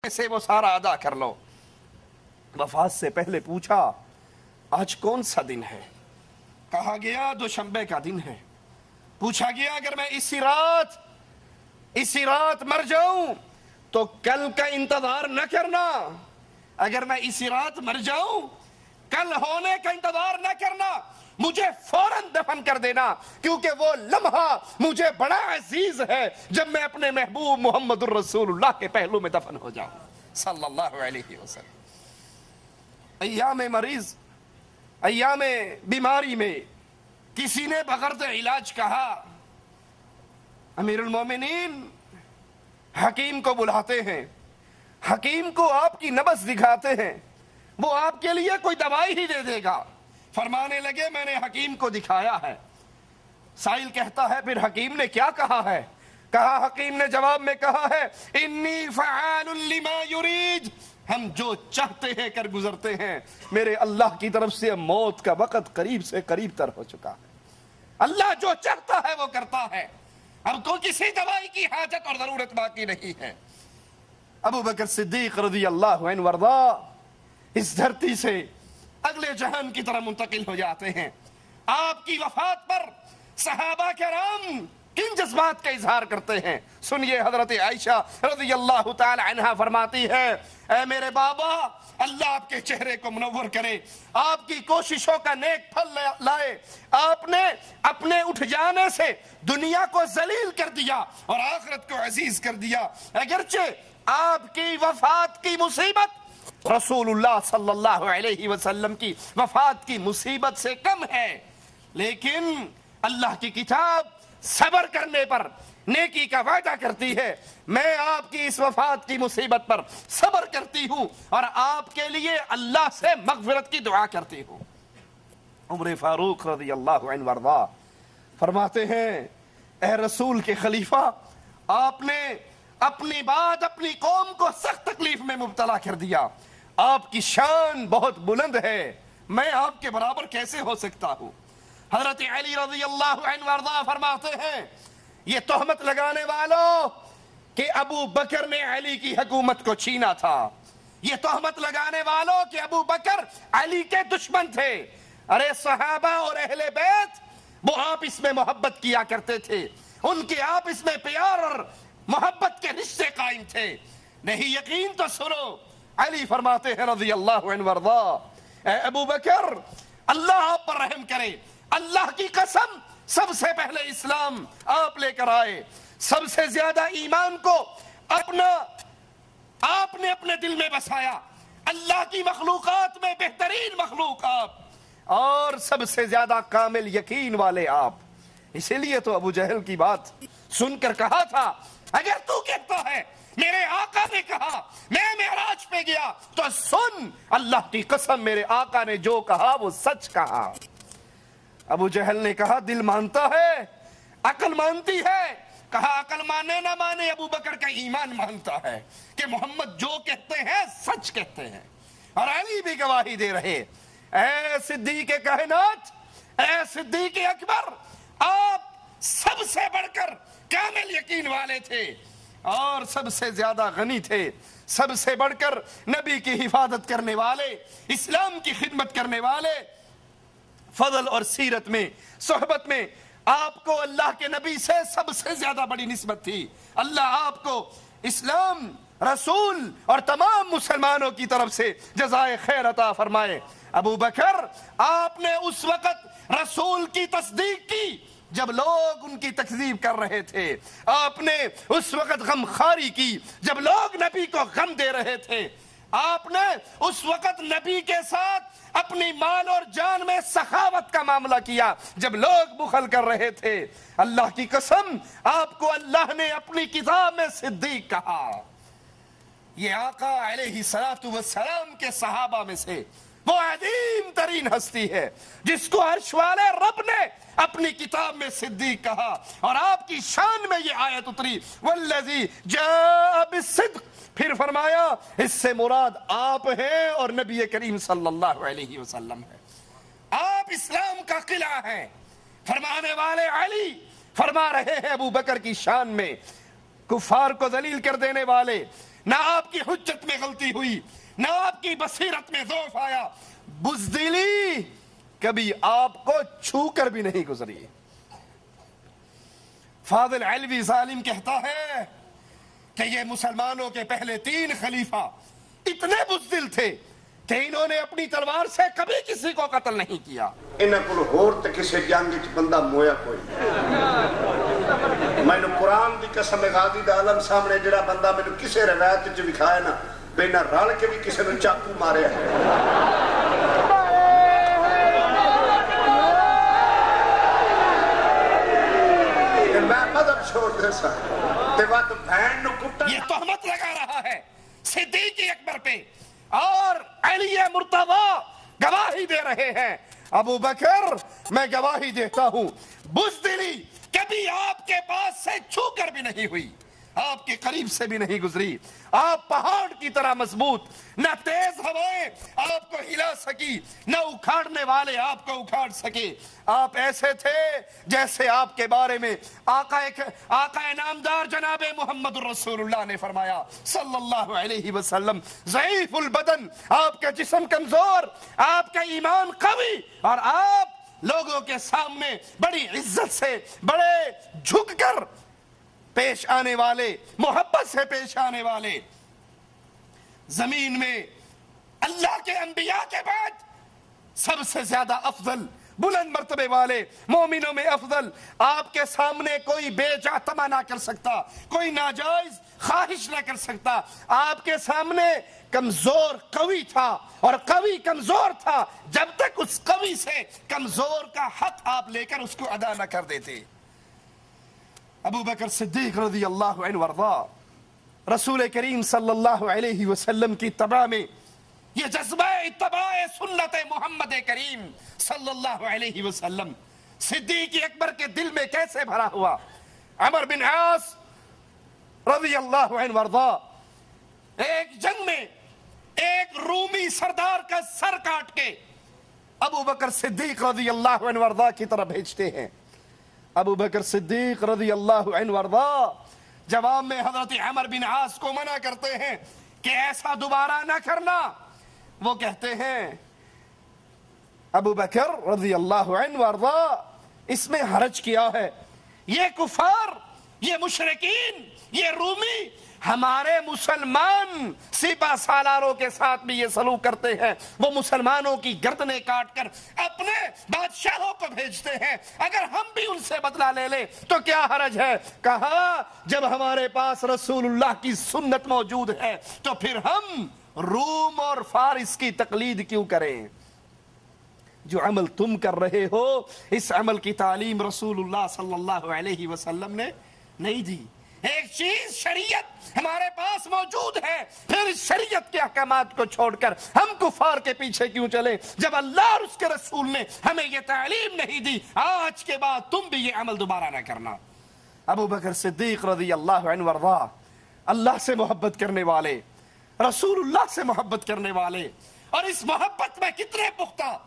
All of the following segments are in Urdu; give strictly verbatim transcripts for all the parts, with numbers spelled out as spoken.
سے وہ سارا ادا کر لو۔ وفات سے پہلے پوچھا آج کون سا دن ہے؟ کہا گیا دوشنبے کا دن ہے۔ پوچھا گیا اگر میں اسی رات اسی رات مر جاؤں تو کل کا انتظار نہ کرنا، اگر میں اسی رات مر جاؤں کل ہونے کا انتظار نہ کرنا، مجھے فوراً دفن کر دینا، کیونکہ وہ لمحہ مجھے بڑا عزیز ہے جب میں اپنے محبوب محمد الرسول اللہ کے پہلو میں دفن ہو جاؤں صلی اللہ علیہ وسلم۔ ایام مریض، ایام بیماری میں کسی نے بغرض علاج کہا، امیر المومنین حکیم کو بلاتے ہیں، حکیم کو آپ کی نبض دکھاتے ہیں، وہ آپ کے لیے کوئی دوائی ہی دے دے گا۔ فرمانے لگے میں نے حکیم کو دکھایا ہے۔ سائل کہتا ہے پھر حکیم نے کیا کہا ہے؟ کہا حکیم نے جواب میں کہا ہے انی فعال لما یرید، ہم جو چاہتے ہیں کر گزرتے ہیں، میرے اللہ کی طرف سے موت کا وقت قریب سے قریب تر ہو چکا ہے، اللہ جو چاہتا ہے وہ کرتا ہے، اب کو کسی دوائی کی حاجت اور ضرورت باقی نہیں ہے۔ ابو بکر صدیق رضی اللہ عنہ وارضا اس دھرتی سے اگلے جہان کی طرح منتقل ہو جاتے ہیں۔ آپ کی وفات پر صحابہ کرام کن جذبات کا اظہار کرتے ہیں؟ سنیے، حضرت عائشہ رضی اللہ تعالی عنہا فرماتی ہے اے میرے بابا اللہ آپ کے چہرے کو منور کرے، آپ کی کوششوں کا نیک پھل لائے، آپ نے اپنے اٹھ جانے سے دنیا کو ذلیل کر دیا اور آخرت کو عزیز کر دیا۔ اگرچہ آپ کی وفات کی مصیبت رسول اللہ صلی اللہ علیہ وسلم کی وفات کی مصیبت سے کم ہے، لیکن اللہ کی کتاب صبر کرنے پر نیکی کا وعدہ کرتی ہے۔ میں آپ کی اس وفات کی مصیبت پر صبر کرتی ہوں اور آپ کے لیے اللہ سے مغفرت کی دعا کرتی ہوں۔ عمر فاروق رضی اللہ عنہ وارضا فرماتے ہیں اے رسول کے خلیفہ، آپ نے اپنی بات اپنی قوم کو سخت تکلیف میں مبتلا کر دیا، آپ کی شان بہت بلند ہے، میں آپ کے برابر کیسے ہو سکتا ہوں؟ حضرت علی رضی اللہ عنہ وارضا فرماتے ہیں یہ تہمت لگانے والوں کہ ابو بکر نے علی کی حکومت کو چھینا تھا، یہ تہمت لگانے والوں کہ ابو بکر علی کے دشمن تھے، ارے صحابہ اور اہل بیت وہ آپس میں محبت کیا کرتے تھے، ان کے آپس میں پیار اور محبت کے رشتے قائم تھے، نہیں یقین تو سنو۔ علی فرماتے ہیں رضی اللہ عنہ وارضا اے ابو بکر اللہ آپ پر رحم کرے، اللہ کی قسم سب سے پہلے اسلام آپ لے کر آئے، سب سے زیادہ ایمان کو اپنا آپ نے اپنے دل میں بسایا، اللہ کی مخلوقات میں بہترین مخلوق آپ اور سب سے زیادہ کامل یقین والے آپ۔ اسی لیے تو ابو جہل کی بات سن کر کہا تھا اگر تو کہتا ہے میرے آقا نے کہا میں معراج پہ گیا تو سن اللہ کی قسم میرے آقا نے جو کہا وہ سچ کہا۔ ابو جہل نے کہا دل مانتا ہے، عقل مانتی ہے، کہا عقل مانے نہ مانے ابو بکر کا ایمان مانتا ہے کہ محمد جو کہتے ہیں سچ کہتے ہیں، اور علی بھی گواہی دے رہے اے صدیق کائنات، اے صدیق اکبر، آپ سب سے بڑھ کر کامل یقین والے تھے اور سب سے زیادہ غنی تھے، سب سے بڑھ کر نبی کی حفاظت کرنے والے، اسلام کی خدمت کرنے والے، فضل اور سیرت میں صحبت میں آپ کو اللہ کے نبی سے سب سے زیادہ بڑی نسبت تھی۔ اللہ آپ کو اسلام، رسول اور تمام مسلمانوں کی طرف سے جزائے خیر عطا فرمائے۔ ابو بکر آپ نے اس وقت رسول کی تصدیق کی جب لوگ ان کی تکذیب کر رہے تھے، آپ نے اس وقت غمخواری کی جب لوگ نبی کو غم دے رہے تھے، آپ نے اس وقت نبی کے ساتھ اپنی مال اور جان میں سخاوت کا معاملہ کیا جب لوگ بخل کر رہے تھے۔ اللہ کی قسم آپ کو اللہ نے اپنی کتاب میں صدیق کہا۔ یہ آقا علیہ الصلوۃ والسلام کے صحابہ میں سے وہ عظیم ترین ہستی ہے جس کو عرش والے رب نے اپنی کتاب میں صدیق کہا، اور آپ کی شان میں یہ آیت اتری والذی جاء بالصدق، پھر فرمایا اس سے مراد آپ ہیں اور نبی کریم صلی اللہ علیہ وسلم ہے، آپ اسلام کا قلعہ ہیں۔ فرمانے والے علی فرما رہے ہیں ابو بکر کی شان میں، کفار کو ذلیل کر دینے والے، نہ آپ کی حجت میں غلطی ہوئی، نہ آپ کی بصیرت میں ضعف آیا، بزدلی کبھی آپ کو چھو کر بھی نہیں گزری۔ فاضل علوی ظالم کہتا ہے کہ یہ مسلمانوں کے پہلے تین خلیفہ اتنے بزدل تھے کہ انہوں نے اپنی تلوار سے کبھی کسی کو قتل نہیں کیا۔ انہاں کول ہور تے کسے جنگ وچ بندہ مویا کوئی مینوں قرآن دی قسم غازی دا عالم سامنے جڑا بندہ مینوں کسے روایت وچ وکھائے نا بنا رل کے بھی کسے نوں چاقو ماریا ہے۔ میں مذہب چھوڑ دے سا تے وقت بہن نوں کٹا۔ یہ تہمت لگا رہا ہے صدیق اکبر پہ اور علی مرتضیٰ گواہی دے رہے ہیں۔ ابو بکر میں گواہی دیتا ہوں بزدلی کبھی آپ کے پاس سے چھو کر بھی نہیں ہوئی، آپ کے قریب سے بھی نہیں گزری۔ آپ پہاڑ کی طرح مضبوط، نہ تیز ہوائیں آپ کو ہلا سکی، نہ اکھاڑنے والے آپ کو اکھاڑ سکے۔ آپ ایسے تھے جیسے آپ کے بارے میں آقا آقا نامدار جناب محمد رسول اللہ نے فرمایا صلی اللہ علیہ وسلم، ضعیف البدن، آپ کا جسم کمزور، آپ کا ایمان قوی، اور آپ لوگوں کے سامنے بڑی عزت سے، بڑے جھک کر پیش آنے والے، محبت سے پیش آنے والے۔ زمین میں اللہ کے انبیاء کے بعد سب سے زیادہ افضل، بلند مرتبے والے، مومنوں میں افضل، آپ کے سامنے کوئی بے جا تما نہ کر سکتا، کوئی ناجائز خواہش نہ کر سکتا۔ آپ کے سامنے کمزور قوی تھا، اور قوی کمزور تھا جب تک اس قوی سے کمزور کا حق آپ لے کر اس کو ادا نہ کر دیتے۔ ابو بکر صدیق رضی اللہ عنہ وارضا رسول کریم صلی اللہ علیہ وسلم کی اتباع میں یہ جذبہ اتباع سنت محمد کریم صلی اللہ علیہ وسلم صدیق اکبر کے دل میں کیسے بھرا ہوا۔ عمر بن عاص رضی اللہ عنہ وارضا ایک جنگ میں ایک رومی سردار کا سر کاٹ کے ابو بکر صدیق رضی اللہ عنہ وارضا کی طرف بھیجتے ہیں۔ ابو بکر صدیق رضی اللہ عنہ وارضا جواب میں حضرت عمر بن عاص کو منع کرتے ہیں کہ ایسا دوبارہ نہ کرنا۔ وہ کہتے ہیں ابو بکر رضی اللہ عنہ وارضا اس میں حرج کیا ہے، یہ کفار، یہ مشرکین، یہ رومی ہمارے مسلمان سپہ سالاروں کے ساتھ بھی یہ سلوک کرتے ہیں، وہ مسلمانوں کی گردنیں کاٹ کر اپنے بادشاہوں کو بھیجتے ہیں، اگر ہم بھی ان سے بدلہ لے لیں تو کیا حرج ہے؟ کہا جب ہمارے پاس رسول اللہ کی سنت موجود ہے تو پھر ہم روم اور فارس کی تقلید کیوں کریں؟ جو عمل تم کر رہے ہو اس عمل کی تعلیم رسول اللہ صلی اللہ علیہ وسلم نے نہیں دی۔ ایک چیز شریعت ہمارے پاس موجود ہے، پھر اس شریعت کے احکامات کو چھوڑ کر ہم کفار کے پیچھے کیوں چلیں جب اللہ اور اس کے رسول نے ہمیں یہ تعلیم نہیں دی؟ آج کے بعد تم بھی یہ عمل دوبارہ نہ کرنا۔ ابو بکر صدیق رضی اللہ عنہ وارضا اللہ سے محبت کرنے والے، رسول اللہ سے محبت کرنے والے، اور اس محبت میں کتنے پختہ۔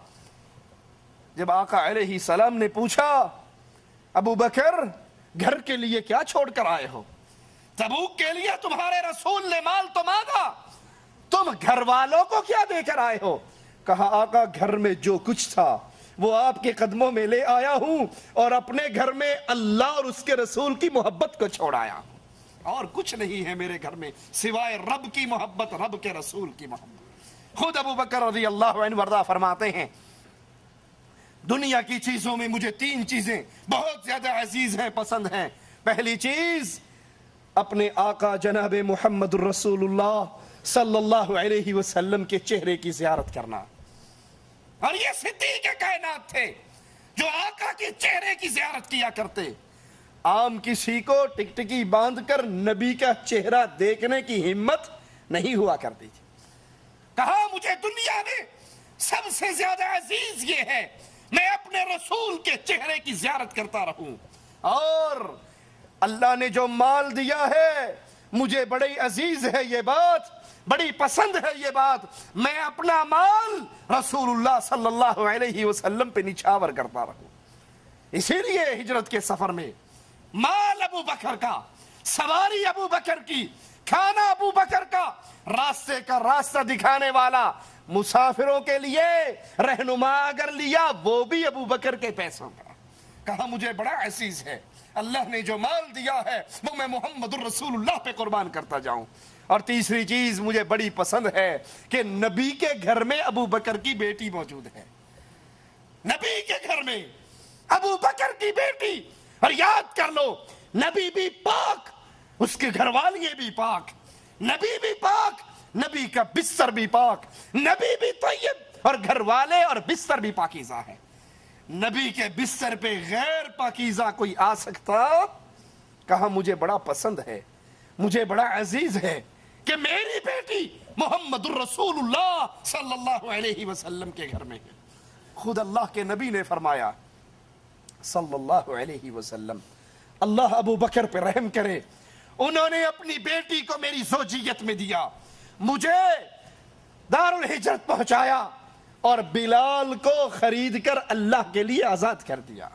جب آقا علیہ السلام نے پوچھا ابو بکر گھر کے لیے کیا چھوڑ کر آئے ہو؟ تبوک کے لیے تمہارے رسول نے مال تو مانگا، تم گھر والوں کو کیا دے کر آئے ہو؟ کہا آقا گھر میں جو کچھ تھا وہ آپ کے قدموں میں لے آیا ہوں، اور اپنے گھر میں اللہ اور اس کے رسول کی محبت کو چھوڑ آیا ہوں، اور کچھ نہیں ہے میرے گھر میں سوائے رب کی محبت، رب کے رسول کی محبت۔ خود ابو بکر رضی اللہ عنہ وارضا فرماتے ہیں دنیا کی چیزوں میں مجھے تین چیزیں بہت زیادہ عزیز ہیں، پسند ہیں۔ پہلی چیز اپنے آقا جناب محمد رسول اللہ صلی اللہ علیہ وسلم کے چہرے کی زیارت کرنا، اور یہ صدیق کائنات تھے جو آقا کے چہرے کی زیارت کیا کرتے۔ عام کسی کو ٹکٹکی باندھ کر نبی کا چہرہ دیکھنے کی ہمت نہیں ہوا کرتی تھی۔ کہا مجھے دنیا میں سب سے زیادہ عزیز یہ ہے میں اپنے رسول کے چہرے کی زیارت کرتا رہوں، اور اللہ نے جو مال دیا ہے مجھے بڑی عزیز ہے یہ بات، بڑی پسند ہے یہ بات، میں اپنا مال رسول اللہ صلی اللہ علیہ وسلم پہ نچھاور کرتا رہوں۔ اسی لیے ہجرت کے سفر میں مال ابو بکر کا، سواری ابو بکر کی، کھانا ابو بکر کا، راستے کا راستہ دکھانے والا، مسافروں کے لیے رہنما اگر لیا وہ بھی ابو بکر کے پیسوں کا۔ کہا مجھے بڑا عزیز ہے، اللہ نے جو مال دیا ہے وہ میں محمد الرسول اللہ پہ قربان کرتا جاؤں۔ اور تیسری چیز مجھے بڑی پسند ہے کہ نبی کے گھر میں ابو بکر کی بیٹی موجود ہے، نبی کے گھر میں ابو بکر کی بیٹی۔ اور یاد کر لو، نبی بھی پاک، اس کے گھر والی بھی پاک، نبی بھی پاک، نبی کا بستر بھی پاک، نبی بھی طیب اور گھر والے اور بستر بھی پاکیزہ ہے۔ نبی کے بستر پہ غیر پاکیزہ کوئی آ سکتا؟ کہا مجھے بڑا پسند ہے، مجھے بڑا عزیز ہے کہ میری بیٹی محمد الرسول اللہ صلی اللہ علیہ وسلم کے گھر میں ہے۔ خود اللہ کے نبی نے فرمایا صلی اللہ علیہ وسلم، اللہ ابو بکر پہ رحم کرے، انہوں نے اپنی بیٹی کو میری زوجیت میں دیا، مجھے دار الہجرت پہنچایا اور بلال کو خرید کر اللہ کے لیے آزاد کر دیا۔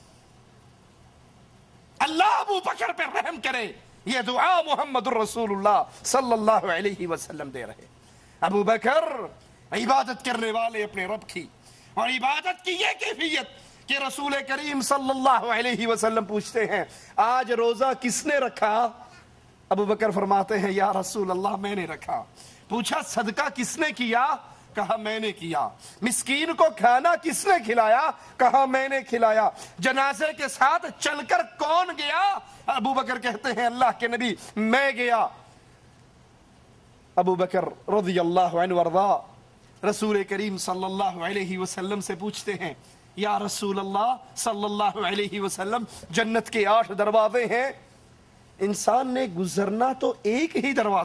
اللہ ابو بکر پہ رحم کرے، یہ دعا محمد الرسول اللہ صلی اللہ علیہ وسلم دے رہے۔ ابو بکر عبادت کرنے والے اپنے رب کی، اور عبادت کی یہ کیفیت کہ رسول کریم صلی اللہ علیہ وسلم پوچھتے ہیں آج روزہ کس نے رکھا؟ ابو بکر فرماتے ہیں یا رسول اللہ میں نے رکھا۔ پوچھا صدقہ کس نے کیا؟ کہا میں نے کیا۔ مسکین کو کھانا کس نے کھلایا؟ کہا میں نے کھلایا۔ جنازے کے ساتھ چل کر کون گیا؟ ابو بکر کہتے ہیں اللہ کے نبی میں گیا۔ ابو بکر رضی اللہ عنہ وارضا رسول کریم صلی اللہ علیہ وسلم سے پوچھتے ہیں یا رسول اللہ صلی اللہ علیہ وسلم جنت کے آٹھ دروازے ہیں، انسان نے گزرنا تو ایک ہی دروازہ